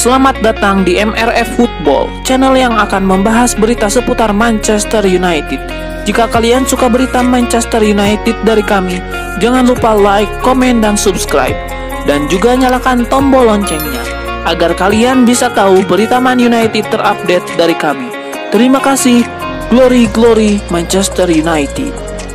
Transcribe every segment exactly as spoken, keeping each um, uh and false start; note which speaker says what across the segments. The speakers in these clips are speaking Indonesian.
Speaker 1: Selamat datang di M R F Football, channel yang akan membahas berita seputar Manchester United. Jika kalian suka berita Manchester United dari kami, jangan lupa like, komen, dan subscribe. Dan juga nyalakan tombol loncengnya, agar kalian bisa tahu berita Man United terupdate dari kami. Terima kasih. Glory, glory Manchester United.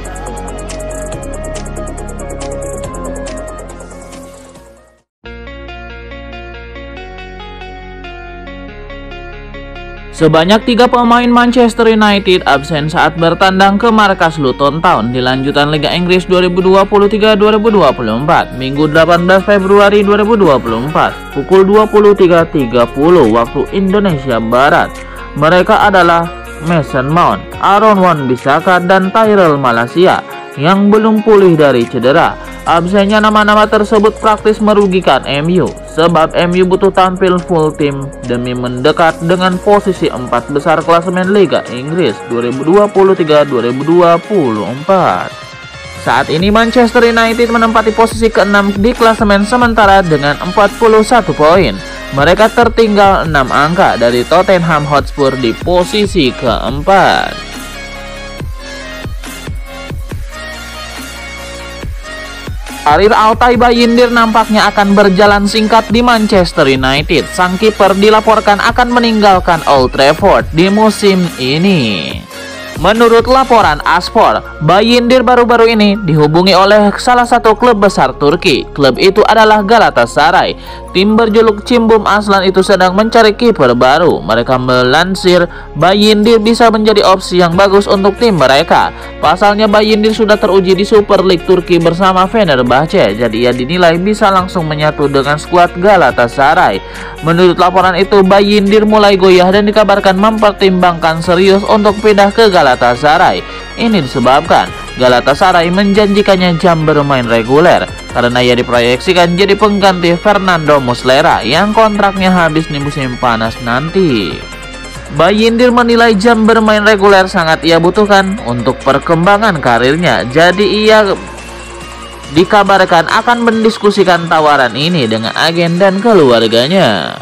Speaker 2: Sebanyak tiga pemain Manchester United absen saat bertandang ke markas Luton Town di lanjutan Liga Inggris dua ribu dua puluh tiga dua ribu dua puluh empat, Minggu delapan belas Februari dua ribu dua puluh empat, pukul dua puluh tiga tiga puluh waktu Indonesia Barat. Mereka adalah Mason Mount, Aaron Wan-Bissaka, dan Tyrell Malacia yang belum pulih dari cedera. Absennya nama-nama tersebut praktis merugikan M U, sebab M U butuh tampil full tim demi mendekat dengan posisi empat besar klasemen Liga Inggris dua ribu dua puluh tiga dua ribu dua puluh empat. Saat ini Manchester United menempati posisi keenam di klasemen sementara dengan empat puluh satu poin. Mereka tertinggal enam angka dari Tottenham Hotspur di posisi keempat. Karir Altay Bayindir nampaknya akan berjalan singkat di Manchester United. Sang kiper dilaporkan akan meninggalkan Old Trafford di musim ini. Menurut laporan Aspor, Bayindir baru-baru ini dihubungi oleh salah satu klub besar Turki. Klub itu adalah Galatasaray. Tim berjuluk Cimbom Aslan itu sedang mencari kiper baru. Mereka melansir Bayindir bisa menjadi opsi yang bagus untuk tim mereka. Pasalnya Bayindir sudah teruji di Super League Turki bersama Fenerbahce, jadi ia dinilai bisa langsung menyatu dengan skuad Galatasaray. Menurut laporan itu, Bayindir mulai goyah dan dikabarkan mempertimbangkan serius untuk pindah ke Galatasaray. Ini disebabkan Galatasaray menjanjikannya jam bermain reguler karena ia diproyeksikan jadi pengganti Fernando Muslera yang kontraknya habis di musim panas nanti. Bayindir menilai jam bermain reguler sangat ia butuhkan untuk perkembangan karirnya, jadi ia dikabarkan akan mendiskusikan tawaran ini dengan agen dan keluarganya.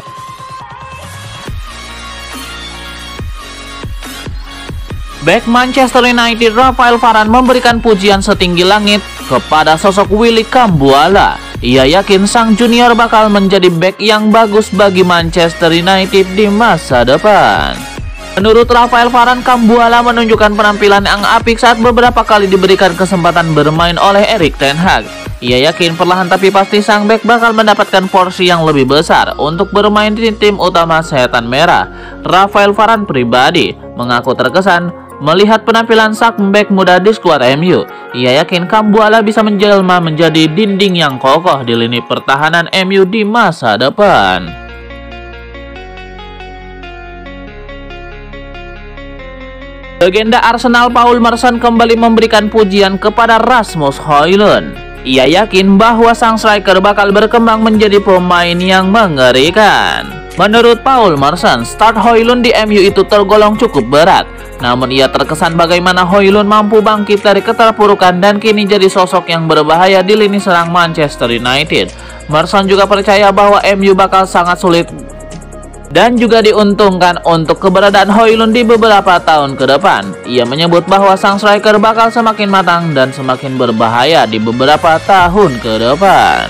Speaker 2: Bek Manchester United Rafael Varane memberikan pujian setinggi langit kepada sosok Willy Kambuala. Ia yakin sang junior bakal menjadi bek yang bagus bagi Manchester United di masa depan. Menurut Rafael Varane, Kambuala menunjukkan penampilan yang apik saat beberapa kali diberikan kesempatan bermain oleh Erik ten Hag. Ia yakin perlahan tapi pasti sang bek bakal mendapatkan porsi yang lebih besar untuk bermain di tim utama Setan Merah. Rafael Varane pribadi mengaku terkesan melihat penampilan sang bek muda di skuad M U. Ia yakin Kambuala bisa menjelma menjadi dinding yang kokoh di lini pertahanan M U di masa depan. Legenda Arsenal Paul Merson kembali memberikan pujian kepada Rasmus Højlund. Ia yakin bahwa sang striker bakal berkembang menjadi pemain yang mengerikan. Menurut Paul Merson, start Højlund di M U itu tergolong cukup berat. Namun ia terkesan bagaimana Højlund mampu bangkit dari keterpurukan dan kini jadi sosok yang berbahaya di lini serang Manchester United. Merson juga percaya bahwa M U bakal sangat sulit dan juga diuntungkan untuk keberadaan Højlund di beberapa tahun ke depan. Ia menyebut bahwa sang striker bakal semakin matang dan semakin berbahaya di beberapa tahun ke depan.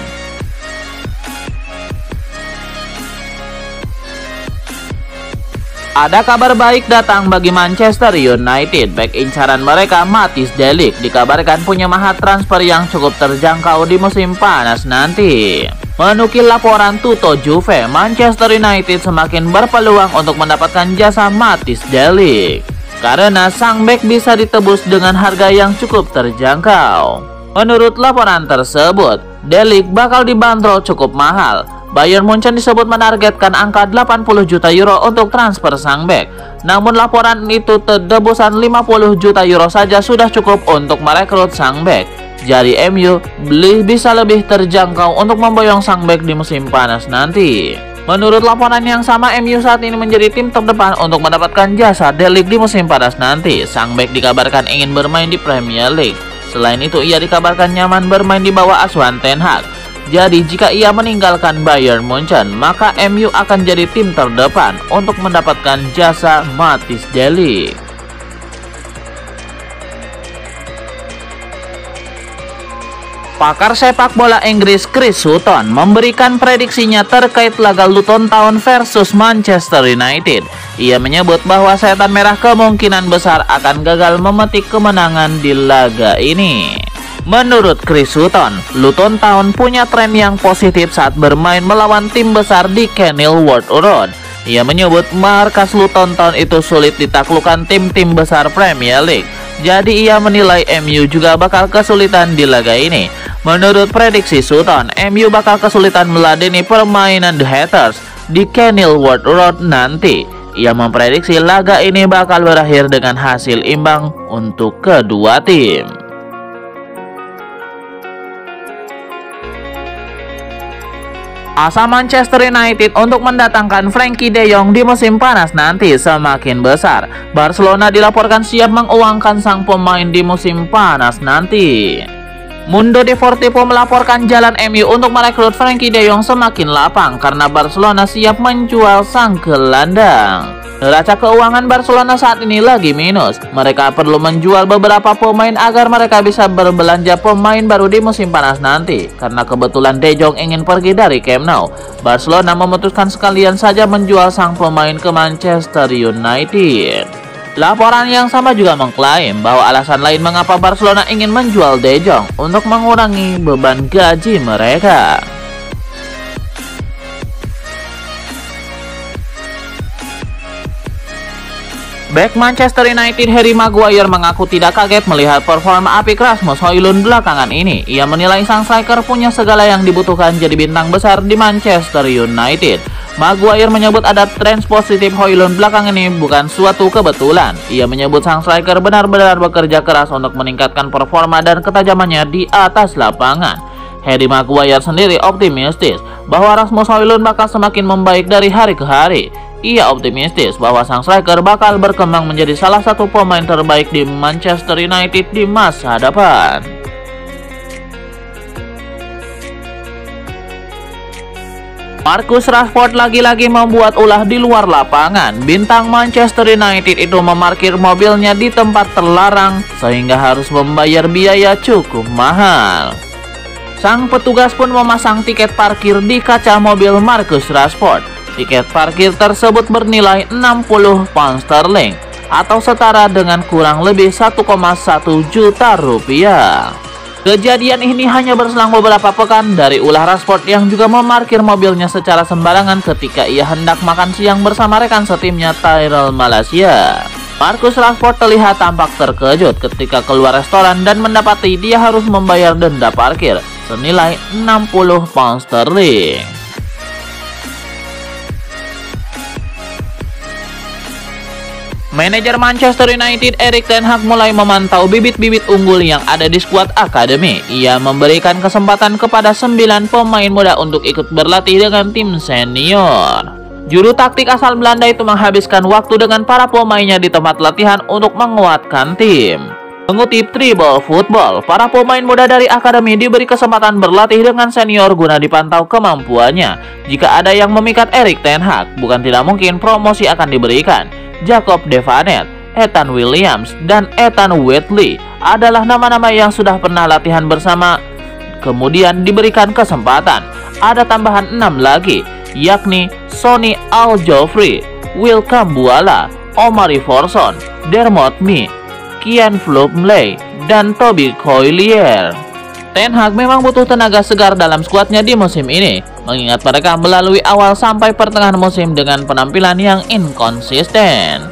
Speaker 2: Ada kabar baik datang bagi Manchester United. Bek incaran mereka Matthijs de Ligt dikabarkan punya mahar transfer yang cukup terjangkau di musim panas nanti. Menukil laporan Tutto Juve, Manchester United semakin berpeluang untuk mendapatkan jasa Matthijs de Ligt karena sang bek bisa ditebus dengan harga yang cukup terjangkau. Menurut laporan tersebut, de Ligt bakal dibanderol cukup mahal. Bayern Munchen disebut menargetkan angka delapan puluh juta euro untuk transfer sang bek. Namun laporan itu tedebusan lima puluh juta euro saja sudah cukup untuk merekrut sang bek. Jadi M U beli bisa lebih terjangkau untuk memboyong sang bek di musim panas nanti. Menurut laporan yang sama, M U saat ini menjadi tim terdepan untuk mendapatkan jasa de Ligt di musim panas nanti. Sang bek dikabarkan ingin bermain di Premier League. Selain itu, ia dikabarkan nyaman bermain di bawah asuhan ten Hag. Jadi jika ia meninggalkan Bayern Munchen, maka M U akan jadi tim terdepan untuk mendapatkan jasa Matthijs de Ligt. Pakar sepak bola Inggris Chris Sutton memberikan prediksinya terkait laga Luton Town versus Manchester United. Ia menyebut bahwa Setan Merah kemungkinan besar akan gagal memetik kemenangan di laga ini. Menurut Chris Sutton, Luton Town punya tren yang positif saat bermain melawan tim besar di Kenilworth Road. Ia menyebut markas Luton Town itu sulit ditaklukkan tim-tim besar Premier League. Jadi ia menilai M U juga bakal kesulitan di laga ini. Menurut prediksi Sutton, M U bakal kesulitan meladeni permainan The Hatters di Kenilworth Road nanti. Ia memprediksi laga ini bakal berakhir dengan hasil imbang untuk kedua tim. Asa Manchester United untuk mendatangkan Frenkie de Jong di musim panas nanti semakin besar. Barcelona dilaporkan siap menguangkan sang pemain di musim panas nanti. Mundo Deportivo melaporkan jalan M U untuk merekrut Frenkie de Jong semakin lapang karena Barcelona siap menjual sang gelandang. Neraca keuangan Barcelona saat ini lagi minus. Mereka perlu menjual beberapa pemain agar mereka bisa berbelanja pemain baru di musim panas nanti. Karena kebetulan De Jong ingin pergi dari Camp Nou, Barcelona memutuskan sekalian saja menjual sang pemain ke Manchester United. Laporan yang sama juga mengklaim bahwa alasan lain mengapa Barcelona ingin menjual De Jong untuk mengurangi beban gaji mereka. Bek Manchester United Harry Maguire mengaku tidak kaget melihat performa apik Rasmus Højlund belakangan ini. Ia menilai sang striker punya segala yang dibutuhkan jadi bintang besar di Manchester United. Maguire menyebut ada tren positif Højlund belakangan ini bukan suatu kebetulan. Ia menyebut sang striker benar-benar bekerja keras untuk meningkatkan performa dan ketajamannya di atas lapangan. Harry Maguire sendiri optimistis bahwa Rasmus Højlund bakal semakin membaik dari hari ke hari. Ia optimistis bahwa sang striker bakal berkembang menjadi salah satu pemain terbaik di Manchester United di masa depan. Marcus Rashford lagi-lagi membuat ulah di luar lapangan. Bintang Manchester United itu memarkir mobilnya di tempat terlarang sehingga harus membayar biaya cukup mahal. Sang petugas pun memasang tiket parkir di kaca mobil Marcus Rashford. Tiket parkir tersebut bernilai enam puluh pound sterling atau setara dengan kurang lebih satu koma satu juta rupiah. Kejadian ini hanya berselang beberapa pekan dari ulah Rashford yang juga memarkir mobilnya secara sembarangan ketika ia hendak makan siang bersama rekan setimnya Tyrell Malaysia. Marcus Rashford terlihat tampak terkejut ketika keluar restoran dan mendapati dia harus membayar denda parkir senilai enam puluh pound sterling. Manajer Manchester United Erik ten Hag mulai memantau bibit-bibit unggul yang ada di skuad akademi. Ia memberikan kesempatan kepada sembilan pemain muda untuk ikut berlatih dengan tim senior. Juru taktik asal Belanda itu menghabiskan waktu dengan para pemainnya di tempat latihan untuk menguatkan tim. Mengutip Tribal Football, para pemain muda dari akademi diberi kesempatan berlatih dengan senior guna dipantau kemampuannya. Jika ada yang memikat Erik ten Hag, bukan tidak mungkin promosi akan diberikan. Jacob De Vanet, Ethan Williams, dan Ethan Whitley adalah nama-nama yang sudah pernah latihan bersama kemudian diberikan kesempatan. Ada tambahan enam lagi, yakni Sonny Al-Joffrey, Will Kambuala, Omari Forson, Dermot Mee, Kian Flumley, dan Toby Collier. Ten Hag memang butuh tenaga segar dalam skuadnya di musim ini, mengingat mereka melalui awal sampai pertengahan musim dengan penampilan yang inkonsisten.